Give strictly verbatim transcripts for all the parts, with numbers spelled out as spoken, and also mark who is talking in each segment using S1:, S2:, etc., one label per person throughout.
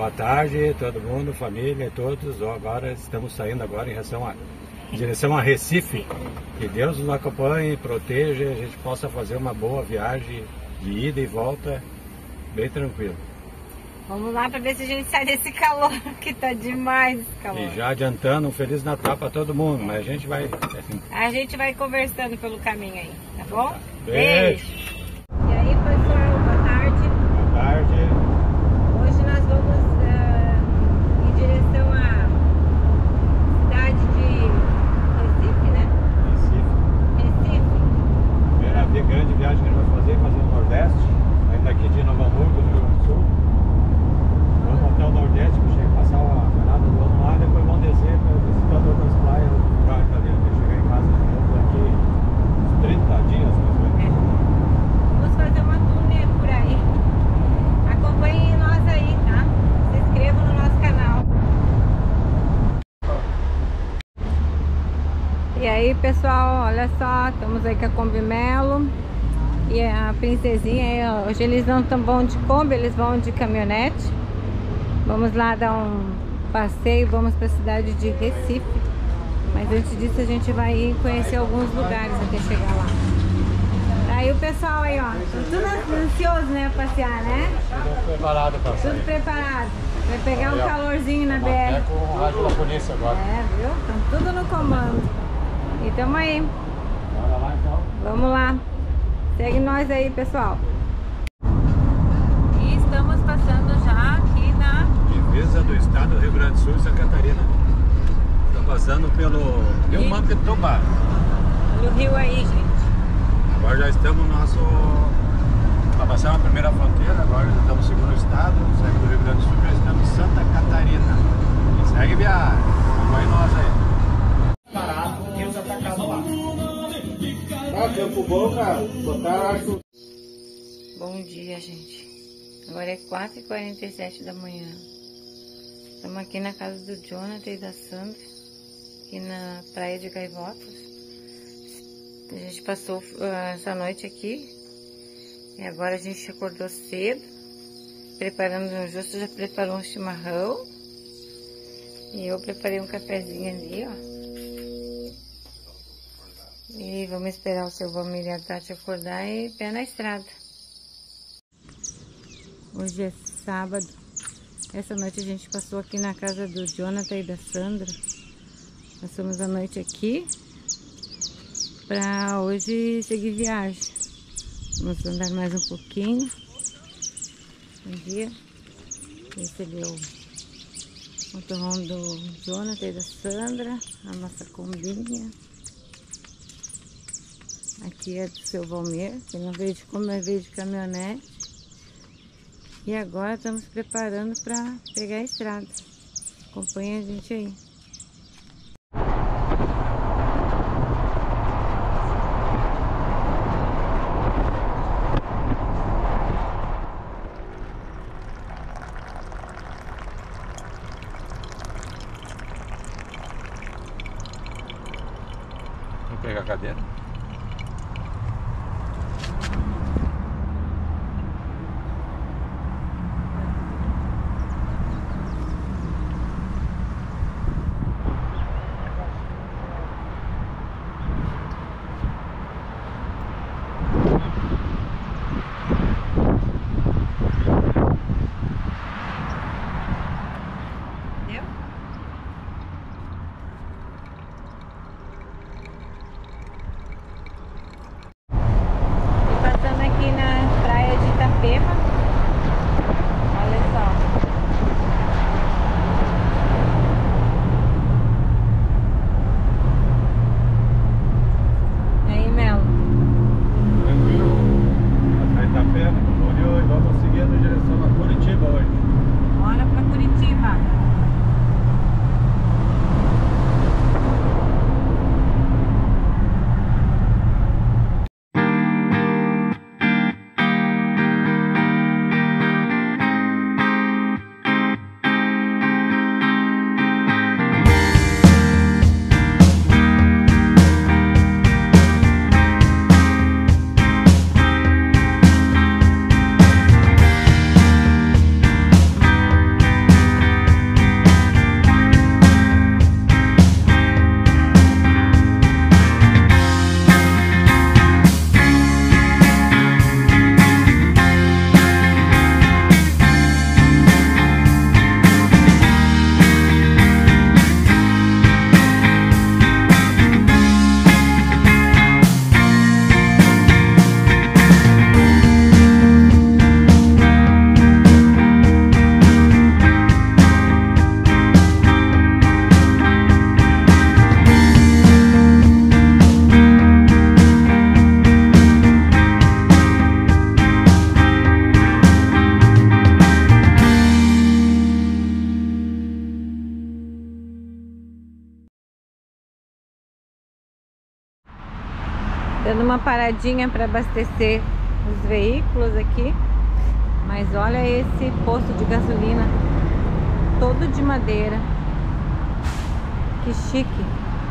S1: boa tarde, todo mundo, família, todos. Agora estamos saindo agora em direção a, em direção a Recife. Que Deus nos acompanhe, proteja, a gente possa fazer uma boa viagem de ida e volta, bem tranquilo.
S2: Vamos lá para ver se a gente sai desse calor, que tá demais esse calor.
S1: E já adiantando, um Feliz Natal para todo mundo, mas a gente vai...
S2: A gente vai conversando pelo caminho aí, tá bom?
S1: Beijo!
S2: E aí, pessoal, boa tarde.
S1: Boa tarde.
S2: Hoje nós vamos uh, em direção à cidade de Recife, né?
S1: Recife.
S2: Recife.
S1: Primeira grande viagem que a gente vai fazer, fazer no Nordeste, saindo daqui de Novo Hamburgo, do Rio Grande do Sul. Vamos até o Nordeste, para chegar, passar a virada do ano lá, depois vamos descer para visitar outras praias, para chegar em casa de novo daqui uns trinta dias, mais ou menos.
S2: É. Vamos fazer uma turnê por aí. Acompanhem nós aí, tá? Se inscrevam no nosso canal. E aí, pessoal, olha só, estamos aí com a Kombi Melo e a princesinha. Hoje eles não tão bom de Kombi, eles vão de caminhonete. Vamos lá dar um passeio, vamos para a cidade de Recife. Mas antes disso a gente vai conhecer alguns lugares até chegar lá. Aí o pessoal aí, ó, tudo ansioso, né, passear, né?
S1: Tudo preparado para sair.
S2: Tudo preparado. Vai pegar um calorzinho na B R.
S1: É com o rádio da polícia agora.
S2: É, viu? Estão tudo no comando. E tamo aí.
S1: Bora lá então.
S2: Vamos lá. Segue nós aí, pessoal. E estamos passando já aqui na
S1: divisa do estado do Rio Grande do Sul e Santa Catarina. Estamos passando pelo Rio Mampituba.
S2: Olha o rio aí, gente.
S1: Agora já estamos no nosso... Para passar a primeira fronteira, agora já estamos no segundo estado, saímos do Rio Grande do Sul, já estamos em Santa Catarina. E segue viagem. Acompanhe nós aí. Parado, e os atacados lá. Ah, tempo bom, cara. Botaram, acho...
S2: Bom dia, gente. Agora é quatro e quarenta e sete da manhã. Estamos aqui na casa do Jonathan e da Sandra, aqui na praia de Gaivotas. A gente passou uh, essa noite aqui e agora a gente acordou cedo, preparando, o Justo já preparou um chimarrão e eu preparei um cafezinho ali, ó. E vamos esperar o seu Valmir e a Tati acordar e pé na estrada. Hoje é sábado. Essa noite a gente passou aqui na casa do Jonathan e da Sandra. Passamos a noite aqui para hoje seguir viagem. Vamos andar mais um pouquinho. Bom dia. Esse ali é o motorhome do Jonathan e da Sandra. A nossa combinha. Aqui é do seu Valmir, que não veio de como é veio de caminhonete. E agora estamos preparando para pegar a estrada. Acompanha a gente aí.
S1: Vou pegar a cadeira.
S2: Dando uma paradinha para abastecer os veículos aqui. Mas olha esse posto de gasolina, todo de madeira. Que chique.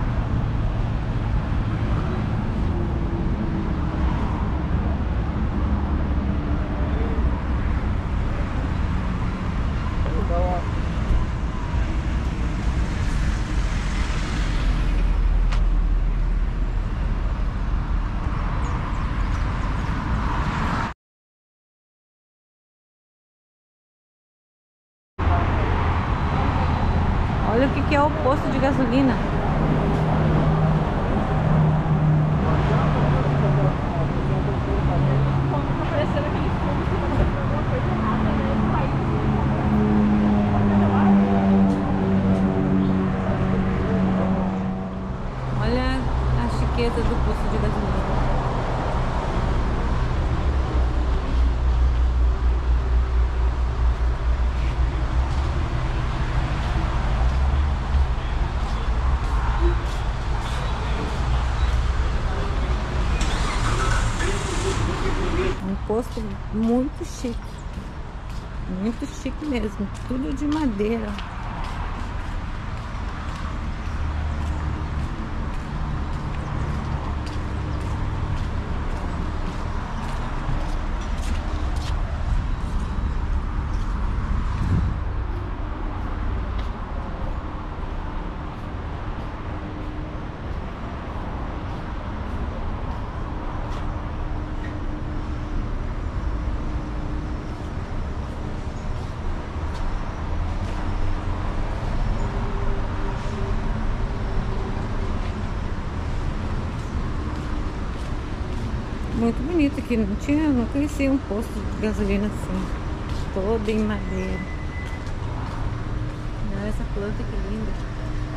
S2: Olha o que que é o posto de gasolina. Olha a chiqueza do posto de gasolina. Um posto muito chique, muito chique mesmo, tudo de madeira. Muito bonito aqui, não tinha, não conhecia um posto de gasolina assim, todo em madeira. Olha essa planta que linda.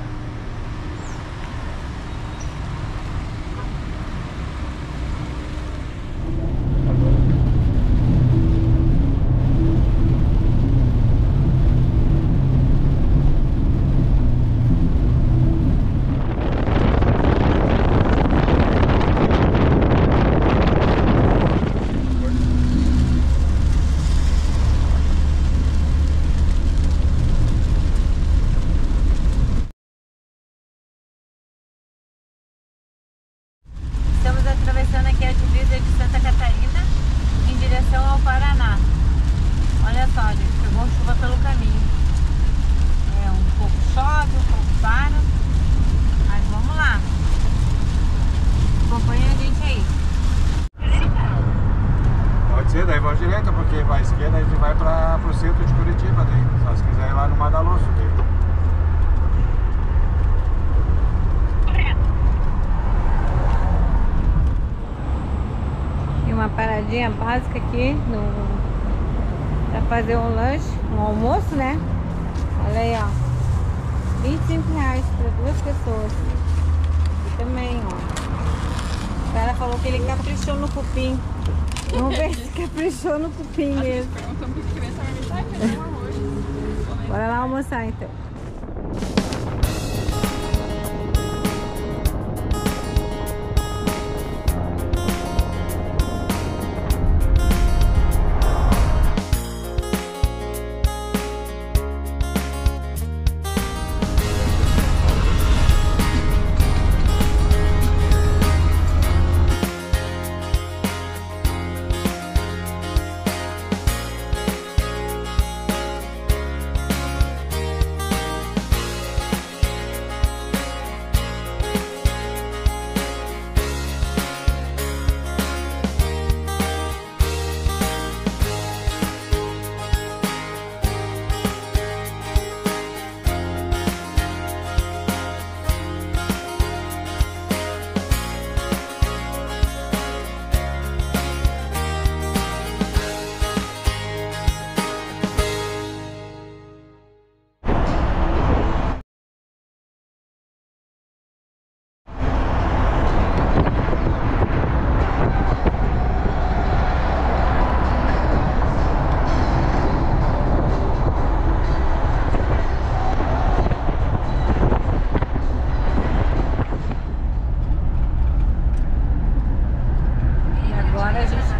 S2: Estamos atravessando aqui a divisa de Santa Catarina em direção ao Paraná. Olha só, gente, pegou chuva pelo caminho. É, um pouco chove, um pouco para. Mas vamos lá. Acompanha a gente aí.
S1: Pode ser, daí vamos direto, porque vai à esquerda a gente vai para o centro de Curitiba. Daí. Só se quiser ir lá no Madaloso. Daí.
S2: Uma paradinha básica aqui no, pra fazer um lanche, um almoço, né? Olha aí, ó, vinte e cinco reais para duas pessoas. E também, ó, o cara falou que ele caprichou no cupim. Vamos ver se caprichou no cupim mesmo. Bora lá almoçar então.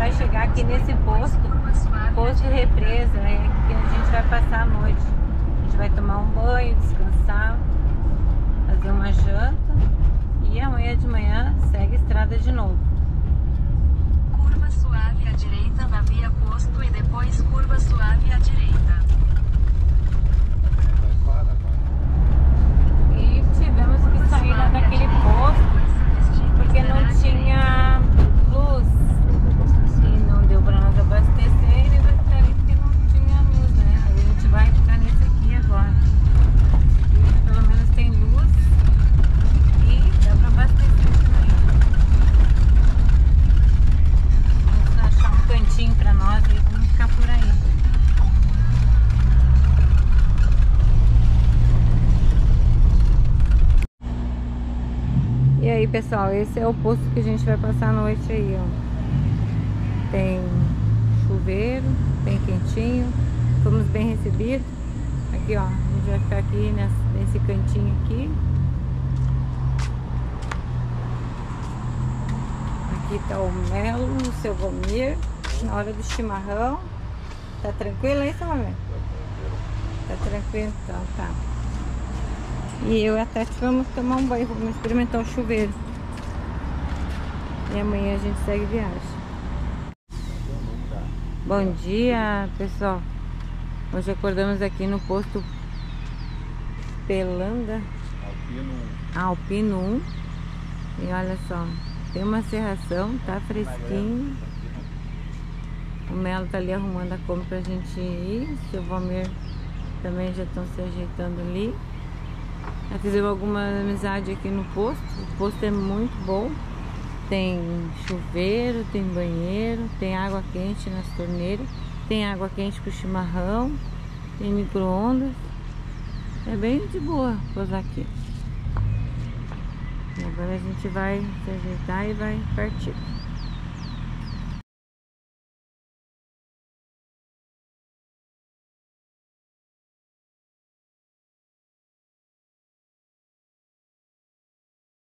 S2: vai chegar aqui nesse posto, posto Represa, é que a gente vai passar a noite. A gente vai tomar um banho, descansar, fazer uma janta e amanhã de manhã segue a estrada de novo.
S3: Curva suave à direita na via posto e depois curva suave à direita.
S2: E tivemos que sair lá daquele posto porque não tinha luz e não deu para nós abastecer e vai ficar ali porque não tinha luz, né? Aí a gente vai ficar nesse aqui agora. E pelo menos tem luz e dá para abastecer também. Vamos achar um cantinho para nós e vamos ficar por aí. E aí, pessoal, esse é o posto que a gente vai passar a noite aí, ó. Tem chuveiro, bem quentinho, fomos bem recebidos. Aqui, ó, a gente vai ficar aqui nesse, nesse cantinho aqui. Aqui tá o Melo, o seu Vomir, na hora do chimarrão. Tá tranquilo aí, seu Vomir? Tá tranquilo, então tá. E eu e a Tati vamos tomar um banho, vamos experimentar o chuveiro. E amanhã a gente segue viagem. Bom dia, pessoal. Hoje acordamos aqui no posto Pelanda Alpino um. E olha só, tem uma serração, tá fresquinho. O Melo tá ali arrumando a compra pra gente ir. O seu Valmir também já estão se ajeitando ali. Já fizemos alguma amizade aqui no posto. O posto é muito bom. Tem chuveiro, tem banheiro, tem água quente nas torneiras, tem água quente pro chimarrão, tem micro-ondas. É bem de boa posar aqui. E agora a gente vai se ajeitar e vai partir.